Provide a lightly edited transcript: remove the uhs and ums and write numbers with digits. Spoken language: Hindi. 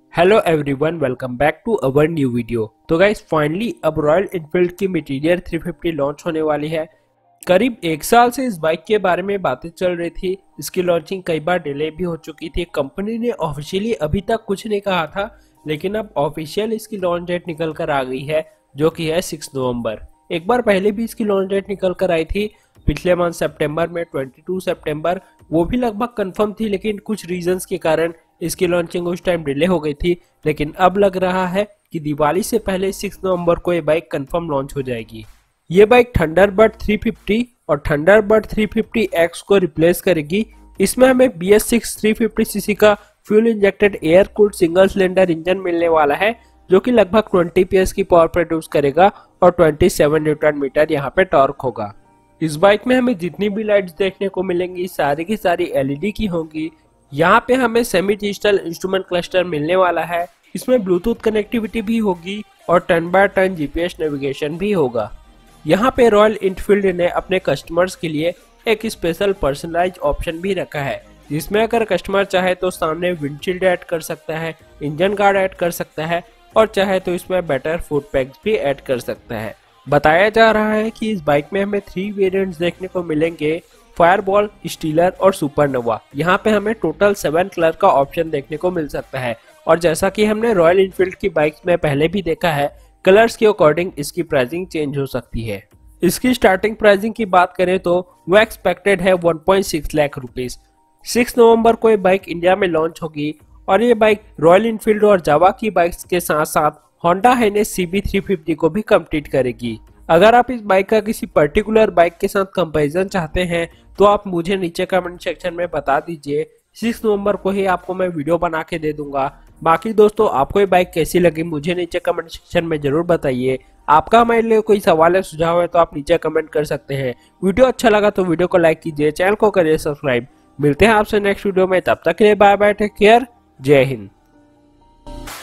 Hello everyone, welcome back to our new video. तो गाइस फाइनली अब रॉयल एनफील्ड की मटीरियल 350 लॉन्च होने वाली है। करीब एक साल से इस बाइक के बारे में बातें चल रही थी। इसकी लॉन्चिंग कई बार डिले भी हो चुकी थी। कंपनी ने ऑफिशियली अभी तक कुछ नहीं कहा था, लेकिन अब ऑफिशियल इसकी लॉन्च डेट निकल कर आ गई है, जो कि है 6 नवंबर। एक बार पहले भी इसकी लॉन्च डेट निकल कर आई थी पिछले मंथ सितंबर में, 22 सितंबर। वो भी लगभग कंफर्म थी, लेकिन कुछ रीजंस के कारण इसकी लॉन्चिंग उस टाइम डिले हो गई थी। लेकिन अब लग रहा है कि दिवाली से पहले 6 नवंबर को ये बाइक कंफर्म लॉन्च हो जाएगी। ये बाइक थंडरबर्ड 350 और थंडरबर्ड 350X को रिप्लेस करेगी। इसमें हमें BS6 350cc का fuel injected air cooled single cylinder engine मिलने वाला है, जो कि लगभग 20 PS की पावर प्रोड्यूस करेगा और 27 न्यूटन मीटर यहाँ पे टॉर्क होगा। इस बाइक में हमें जितनी भी लाइट्स देखने को मिलेंगी सारी की सारी LED की होंगी। यहाँ पे हमें सेमी डिजिटल इंस्ट्रूमेंट क्लस्टर मिलने वाला है। इसमें ब्लूटूथ कनेक्टिविटी भी होगी और turn by turn GPS navigation भी होगा। यहाँ पे रॉयल एनफील्ड ने अपने कस्टमर्स के लिए एक स्पेशल पर्सनलाइज ऑप्शन भी रखा है, जिसमें अगर कस्टमर चाहे तो सामने विंडशील्ड ऐड कर सकता है, इंजन गार्ड ऐड कर सकता है और चाहे तो इसमें बेटर फुट पैक्स भी ऐड कर सकता है। बताया जा रहा है कि इस बाइक में हमें 3 वेरिएंट्स देखने को मिलेंगे, फायरबॉल, स्टीलर और सुपरनोवा। यहाँ पे हमें टोटल 7 कलर का ऑप्शन देखने को मिल सकता है। और जैसा कि हमने रॉयल एनफील्ड की बाइक्स में पहले भी देखा है, कलर्स के अकॉर्डिंग इसकी प्राइसिंग चेंज हो सकती है। इसकी स्टार्टिंग प्राइसिंग की बात करें तो वो एक्सपेक्टेड है 1.6 लाख रुपीज। 6 नवंबर को ये बाइक इंडिया में लॉन्च होगी और ये बाइक रॉयल एनफील्ड और जावा की बाइक्स के साथ साथ होंडा हाइनेस CB350 को भी कम्पीट करेगी। अगर आप इस बाइक का किसी पर्टिकुलर बाइक के साथ कंपैरिजन चाहते हैं तो आप मुझे नीचे कमेंट सेक्शन में बता दीजिए। 6 नवंबर को ही आपको मैं वीडियो बना के दे दूंगा। बाकी दोस्तों, आपको ये बाइक कैसी लगी मुझे नीचे कमेंट सेक्शन में जरूर बताइए। आपका हमारे लिए कोई सवाल या सुझाव है तो आप नीचे कमेंट कर सकते हैं। वीडियो अच्छा लगा तो वीडियो को लाइक कीजिए, चैनल को करिए सब्सक्राइब। मिलते हैं आपसे नेक्स्ट वीडियो में, तब तक के लिए बाय बाय, टेक केयर, जय हिंद।